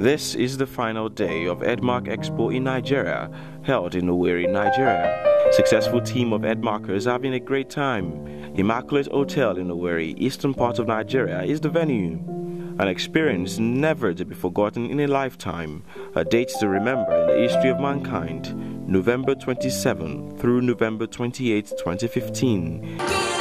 This is the final day of Edmark Expo in Nigeria, held in Owerri, Nigeria. Successful team of Edmarkers having a great time. Immaculate Hotel in Owerri, eastern part of Nigeria, is the venue. An experience never to be forgotten in a lifetime. A date to remember in the history of mankind. November 27 through November 28, 2015.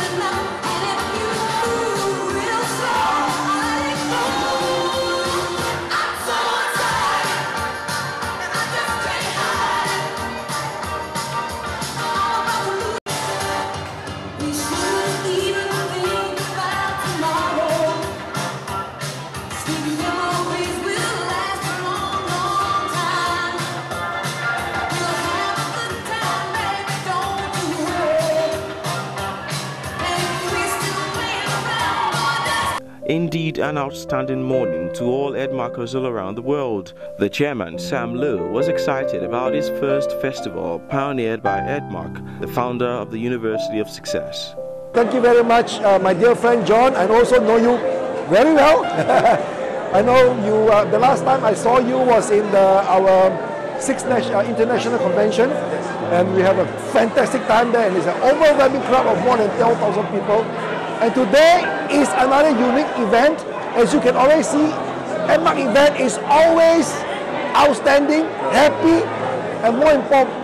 Indeed, an outstanding morning to all Edmarkers all around the world. The chairman, Sam Lowe, was excited about his first festival pioneered by Edmark, the founder of the University of Success. Thank you very much, my dear friend John. I also know you very well. I know you, the last time I saw you was in our 6th International Convention, and we have a fantastic time there, and it's an overwhelming crowd of more than 12,000 people. And today is another unique event. As you can always see, Edmark event is always outstanding, happy, and more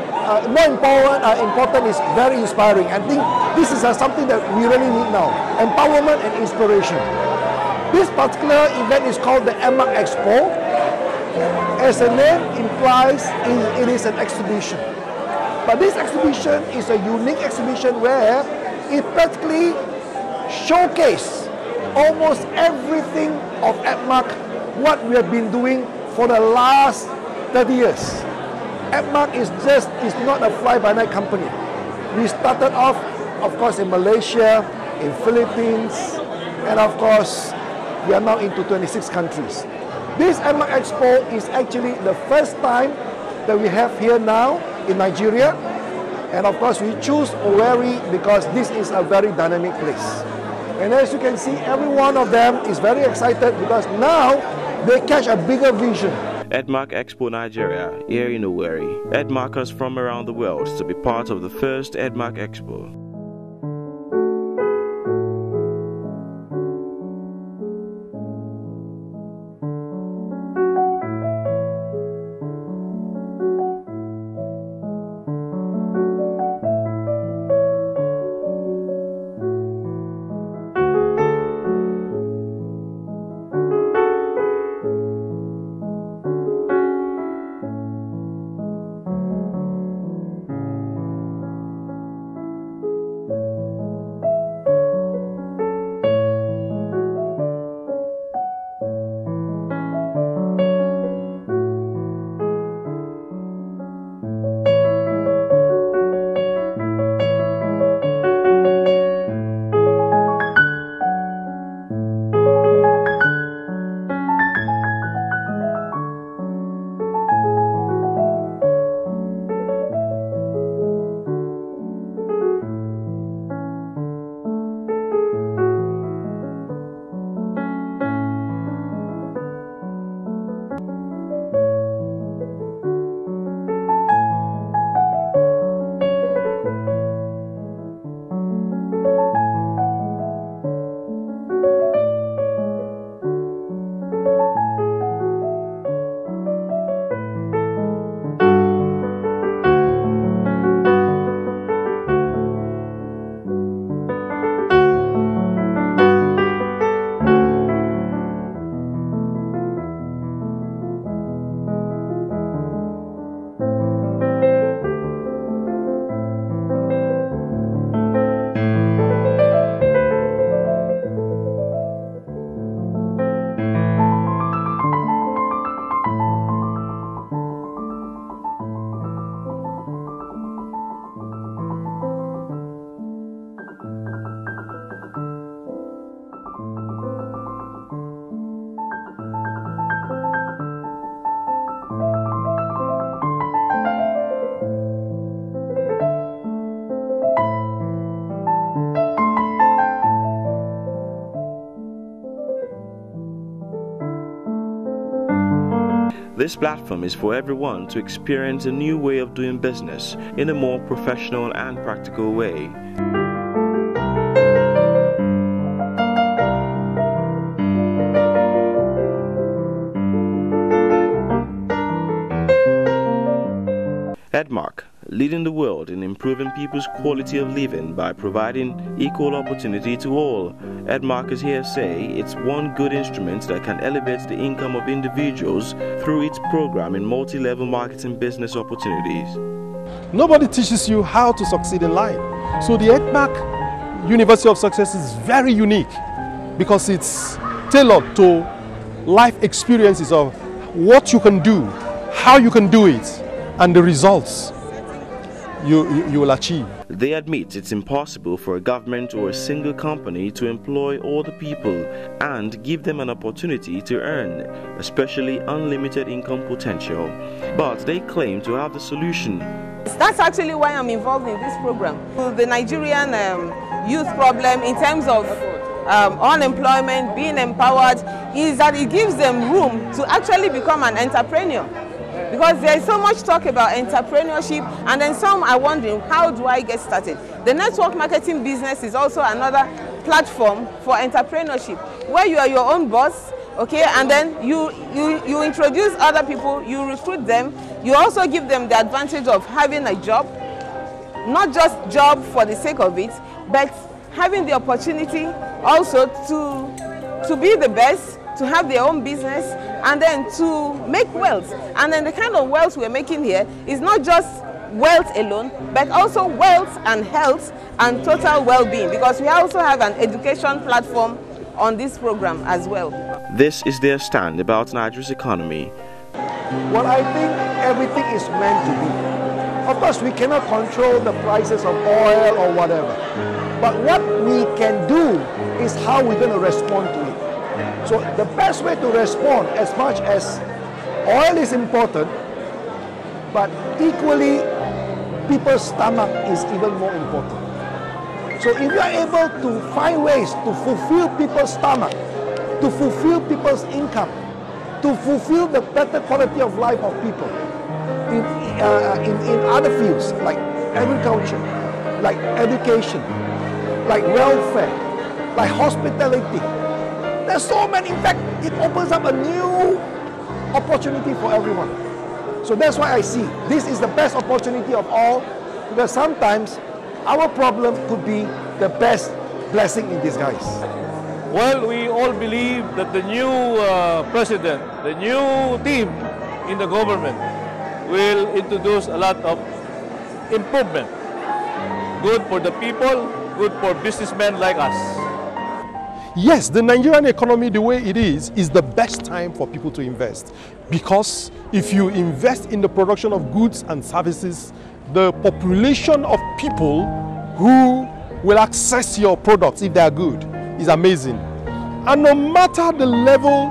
important is very inspiring. I think this is something that we really need now, empowerment and inspiration. This particular event is called the Edmark Expo. As the name implies, it is an exhibition. But this exhibition is a unique exhibition where it practically showcase almost everything of Edmark, what we have been doing for the last 30 years. Edmark is not a fly-by-night company. We started off, of course, in Malaysia, in Philippines, and of course, we are now into 26 countries. This Edmark Expo is actually the first time that we have here now in Nigeria. And of course, we choose Owerri because this is a very dynamic place. And as you can see, every one of them is very excited because now they catch a bigger vision. Edmark Expo Nigeria, here in Owerri. Edmarkers from around the world to be part of the first Edmark Expo. This platform is for everyone to experience a new way of doing business in a more professional and practical way. Edmark, leading the world in improving people's quality of living by providing equal opportunity to all. Edmark is here to say it's one good instrument that can elevate the income of individuals through its program in multi-level marketing business opportunities. Nobody teaches you how to succeed in life. So the Edmark University of Success is very unique because it's tailored to life experiences of what you can do, how you can do it, and the results you will achieve. They admit it's impossible for a government or a single company to employ all the people and give them an opportunity to earn, especially unlimited income potential. But they claim to have the solution. That's actually why I'm involved in this program. The Nigerian youth problem in terms of unemployment, being empowered, is that it gives them room to actually become an entrepreneur. Because there is so much talk about entrepreneurship, and then some are wondering, how do I get started? The network marketing business is also another platform for entrepreneurship, where you are your own boss, okay, and then you introduce other people, you recruit them, you also give them the advantage of having a job, not just job for the sake of it, but having the opportunity also to be the best, to have their own business, and then to make wealth. And then the kind of wealth we're making here is not just wealth alone, but also wealth and health and total well-being, because we also have an education platform on this program as well. This is their stand about Nigeria's economy. Well, I think everything is meant to be. Of course, we cannot control the prices of oil or whatever, but what we can do is how we're going to respond to it. So the best way to respond, as much as oil is important, but equally people's stomach is even more important. So if you are able to find ways to fulfill people's stomach, to fulfill people's income, to fulfill the better quality of life of people in other fields like agriculture, like education, like welfare, like hospitality, there's so many. In fact, it opens up a new opportunity for everyone. So that's why I see this is the best opportunity of all, because sometimes our problem could be the best blessing in disguise. Well, we all believe that the new president, the new team in the government will introduce a lot of improvement. Good for the people, good for businessmen like us. Yes, the Nigerian economy, the way it is the best time for people to invest. Because if you invest in the production of goods and services, the population of people who will access your products, if they are good, is amazing. And no matter the level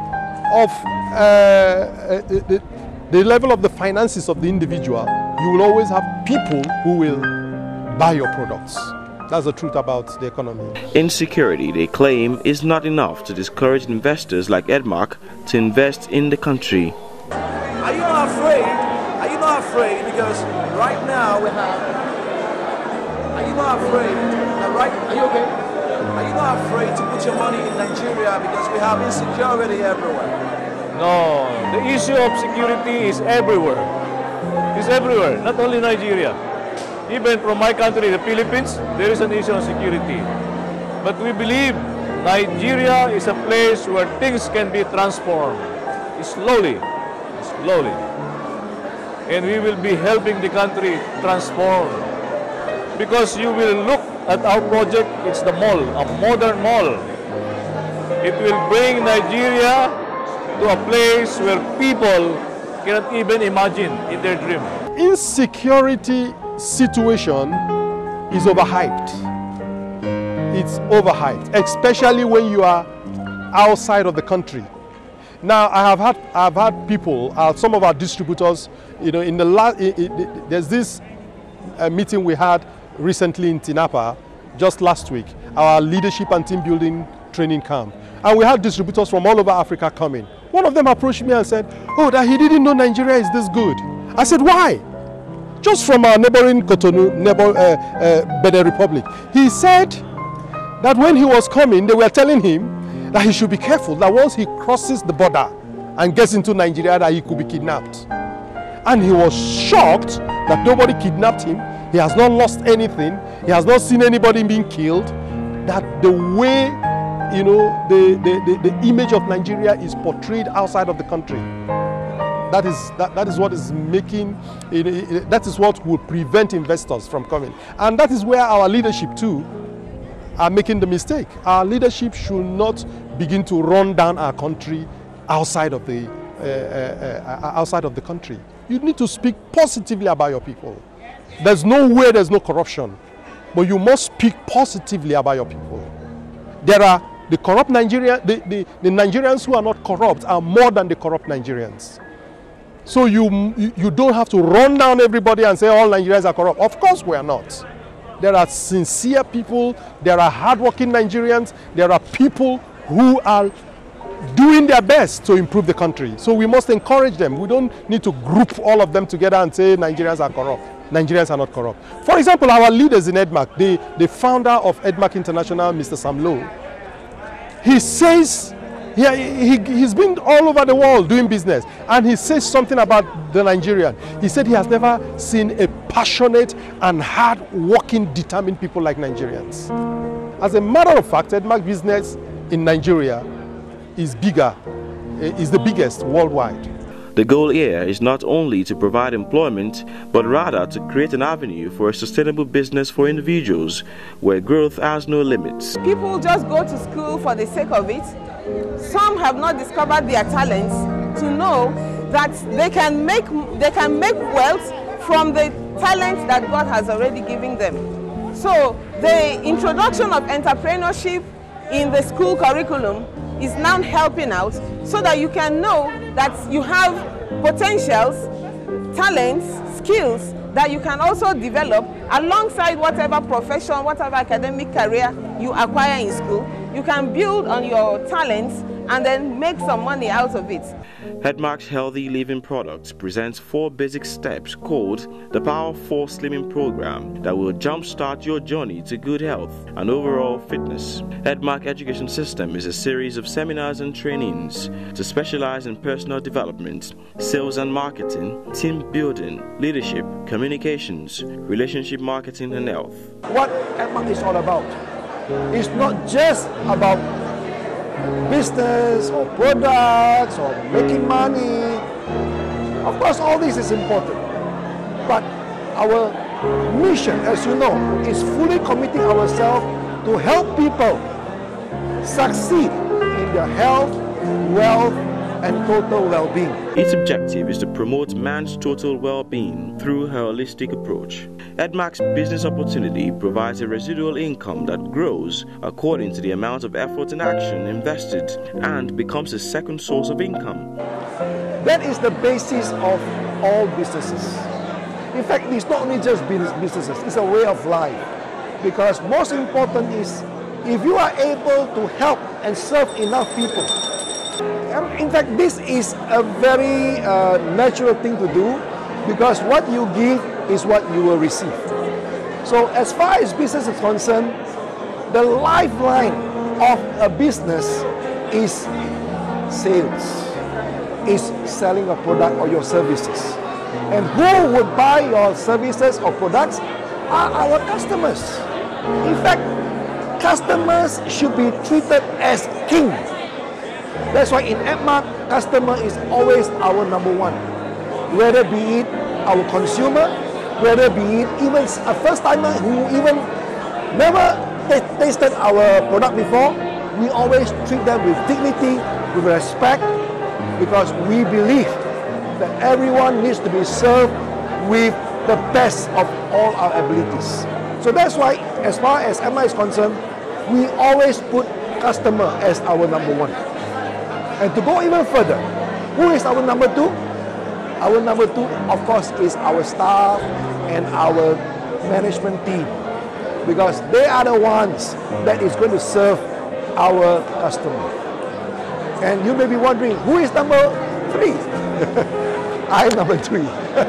of the finances of the individual, you will always have people who will buy your products. That's the truth about the economy. Insecurity, they claim, is not enough to discourage investors like Edmark to invest in the country. Are you not afraid? Are you not afraid? Because right now we have. Are you not afraid? Are you okay? Are you not afraid to put your money in Nigeria because we have insecurity everywhere? No, the issue of security is everywhere. It's everywhere, not only Nigeria. Even from my country, the Philippines, there is an issue of security. But we believe Nigeria is a place where things can be transformed. Slowly. And we will be helping the country transform. Because you will look at our project, it's the mall, a modern mall. It will bring Nigeria to a place where people cannot even imagine in their dream. Insecurity situation is overhyped. It's overhyped, especially when you are outside of the country. Now, I've had people, some of our distributors, in the last, there's this meeting we had recently in Tinapa, just last week, our leadership and team building training camp. And we had distributors from all over Africa coming. One of them approached me and said, oh, that he didn't know Nigeria is this good. I said, why? Just from our neighboring Cotonou, Benin Republic. He said that when he was coming, they were telling him that he should be careful, that once he crosses the border and gets into Nigeria, that he could be kidnapped. And he was shocked that nobody kidnapped him. He has not lost anything. He has not seen anybody being killed. That the way, you know, the image of Nigeria is portrayed outside of the country. That is what is making, that is what will prevent investors from coming. And that is where our leadership too are making the mistake. Our leadership should not begin to run down our country outside of the country. You need to speak positively about your people. There's no way there's no corruption, but you must speak positively about your people. There are the corrupt Nigerians, the Nigerians who are not corrupt are more than the corrupt Nigerians. So you don't have to run down everybody and say all Nigerians are corrupt. Of course we are not. There are sincere people, there are hardworking Nigerians, there are people who are doing their best to improve the country. So we must encourage them. We don't need to group all of them together and say Nigerians are corrupt. Nigerians are not corrupt. For example, our leaders in Edmark, the founder of Edmark International, Mr. Sam Lowe, he says, he's been all over the world doing business, and he says something about the Nigerian. He said he has never seen a passionate and hard-working, determined people like Nigerians. As a matter of fact, Edmark business in Nigeria is the biggest worldwide. The goal here is not only to provide employment, but rather to create an avenue for a sustainable business for individuals where growth has no limits. People just go to school for the sake of it. Some have not discovered their talents to know that they can make wealth from the talents that God has already given them. So the introduction of entrepreneurship in the school curriculum is now helping out, so that you can know that you have potentials, talents, skills that you can also develop alongside whatever profession, whatever academic career you acquire in school. You can build on your talents and then make some money out of it. Edmark's Healthy Living Products presents 4 basic steps called the Power 4 Slimming Program that will jumpstart your journey to good health and overall fitness. Edmark Education System is a series of seminars and trainings to specialize in personal development, sales and marketing, team building, leadership, communications, relationship marketing and health. What Edmark is all about is not just about business or products or making money. Of course, all this is important. But our mission, as you know, is fully committing ourselves to help people succeed in their health, wealth, and total well-being. Its objective is to promote man's total well-being through a holistic approach. Edmark's business opportunity provides a residual income that grows according to the amount of effort and action invested and becomes a second source of income. That is the basis of all businesses. In fact, it's not only just businesses, it's a way of life. Because most important is, if you are able to help and serve enough people. In fact, this is a very natural thing to do, because what you give is what you will receive. So as far as business is concerned, the lifeline of a business is sales, is selling a product or your services. And who would buy your services or products are our customers. In fact, customers should be treated as king. That's why in Edmark, customer is always our number one. Whether be it our consumer, whether be it even a first-timer who even never tasted our product before, we always treat them with dignity, with respect, because we believe that everyone needs to be served with the best of all our abilities. So that's why, as far as Edmark is concerned, we always put customer as our number one. And to go even further, who is our number 2? Our number 2, of course, is our staff and our management team, because they are the ones that is going to serve our customer. And you may be wondering, who is number 3? I'm number 3.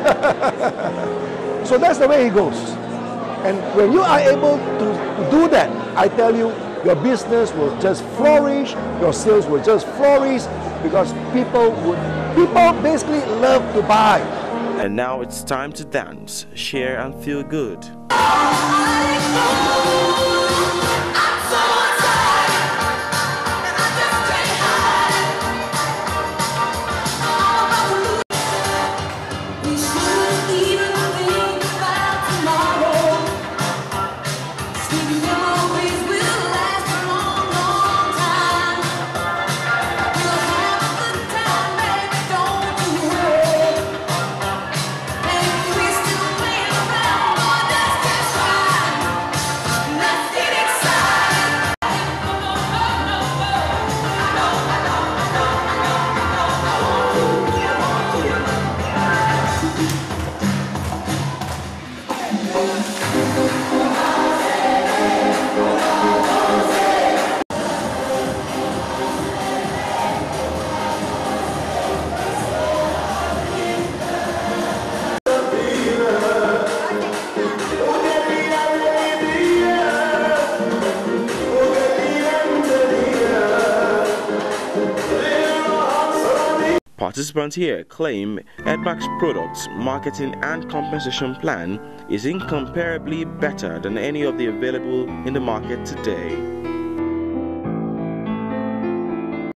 So that's the way it goes. And when you are able to do that, I tell you, your business will just flourish, your sales will just flourish, because people basically love to buy. And now it's time to dance, share and feel good. Participants here claim Edmark's products, marketing and compensation plan is incomparably better than any of the available in the market today.